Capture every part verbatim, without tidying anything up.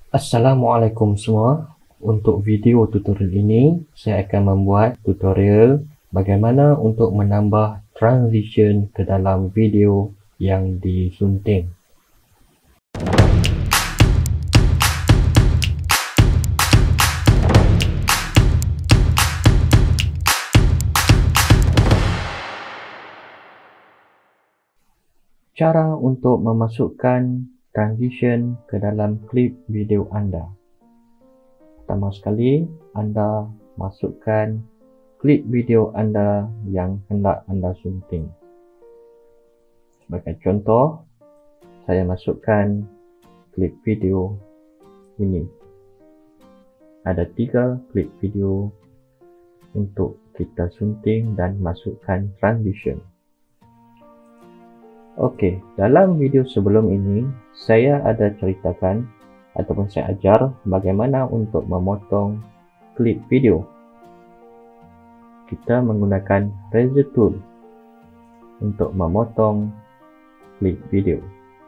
Assalamualaikum semua. Untuk video tutorial ini, saya akan membuat tutorial bagaimana untuk menambah transition ke dalam video yang disunting. Cara untuk memasukkan transition ke dalam klip video anda. Pertama sekali, anda masukkan klip video anda yang hendak anda sunting. Sebagai contoh, saya masukkan klip video ini. Ada tiga klip video untuk kita sunting dan masukkan transition. Okey, dalam video sebelum ini, saya ada ceritakan ataupun saya ajar bagaimana untuk memotong klip video. Kita menggunakan razor tool untuk memotong klip video.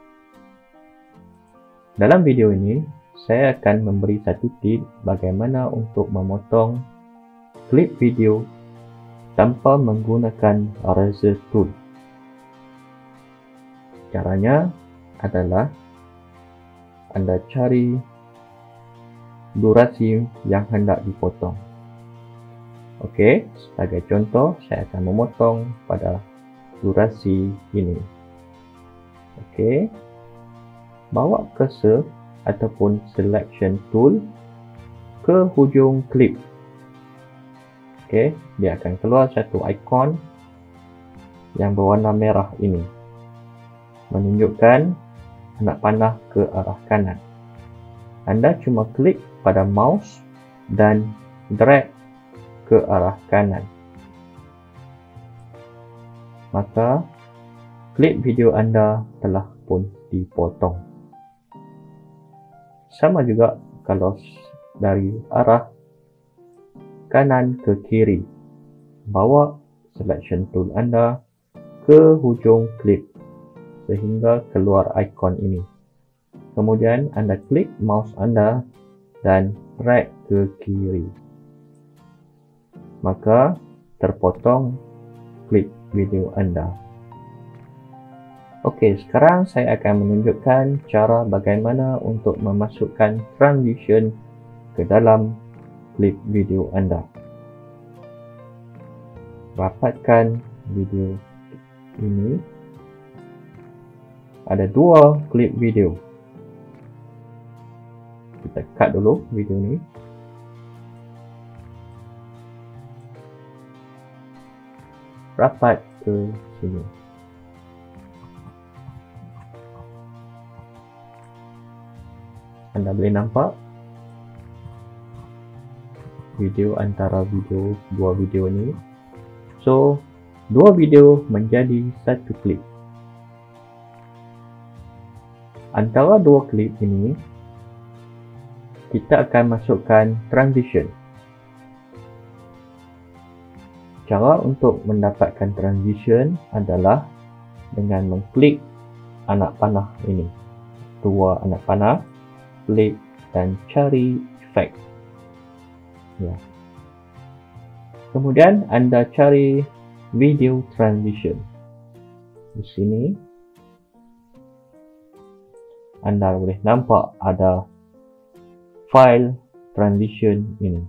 Dalam video ini, saya akan memberi satu tip bagaimana untuk memotong klip video tanpa menggunakan razor tool. Caranya adalah anda cari durasi yang hendak dipotong. Okey, sebagai contoh, saya akan memotong pada durasi ini. Okey, bawa cursor ataupun selection tool ke hujung klip. Okey, dia akan keluar satu ikon yang berwarna merah ini, menunjukkan anak panah ke arah kanan. Anda cuma klik pada mouse dan drag ke arah kanan. Maka klip video anda telah pun dipotong. Sama juga kalau dari arah kanan ke kiri. Bawa selection tool anda ke hujung klip sehingga keluar ikon ini. Kemudian anda klik mouse anda dan drag ke kiri. Maka terpotong klip video anda. Okey, sekarang saya akan menunjukkan cara bagaimana untuk memasukkan transition ke dalam klip video anda. Rapatkan video ini. Ada dua klip video. Kita cut dulu video ni. Rapat ke sini. Anda boleh nampak video antara video dua video ni. So, dua video menjadi satu klip. Antara dua klip ini, kita akan masukkan transition. Cara untuk mendapatkan transition adalah dengan mengklik anak panah ini. Dua anak panah, klik dan cari efek. Ya. Kemudian anda cari video transition. Di sini anda boleh nampak ada file transition ini.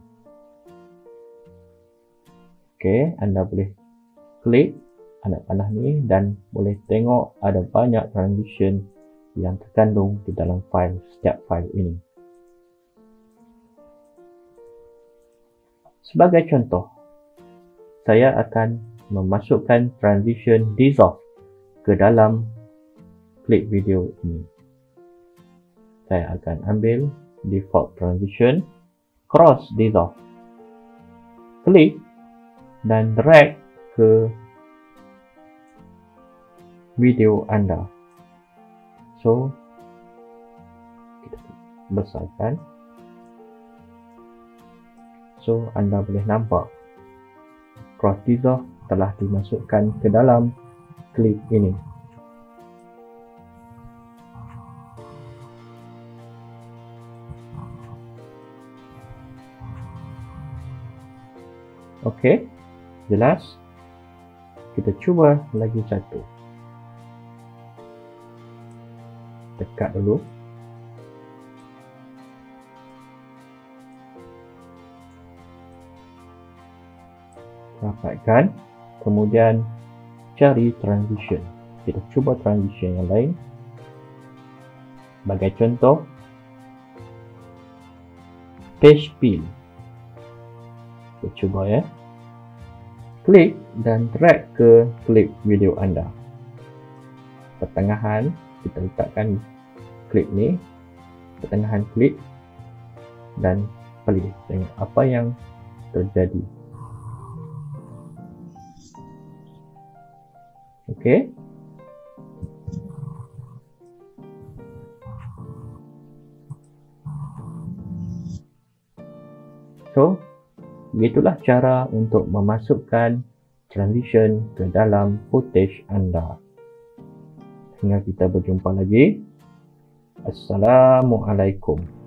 Okey, anda boleh klik anak panah ni dan boleh tengok ada banyak transition yang terkandung di dalam file setiap file ini. Sebagai contoh, saya akan memasukkan transition dissolve ke dalam klip video ini. Saya akan ambil default transition, cross dissolve, klik dan drag ke video anda. So, kita besarkan. So, anda boleh nampak cross dissolve telah dimasukkan ke dalam klip ini. Okey, jelas? Kita cuba lagi satu. Dekat dulu. Rapatkan. Kemudian cari transition. Kita cuba transition yang lain. Sebagai contoh, page fill. Kita cuba ya. Klik dan drag ke klip video anda. Pertengahan, kita letakkan klip ni. Pertengahan klip. Dan play. Tengok apa yang terjadi. Okey. So, begitulah cara untuk memasukkan transition ke dalam footage anda. Hingga kita berjumpa lagi. Assalamualaikum.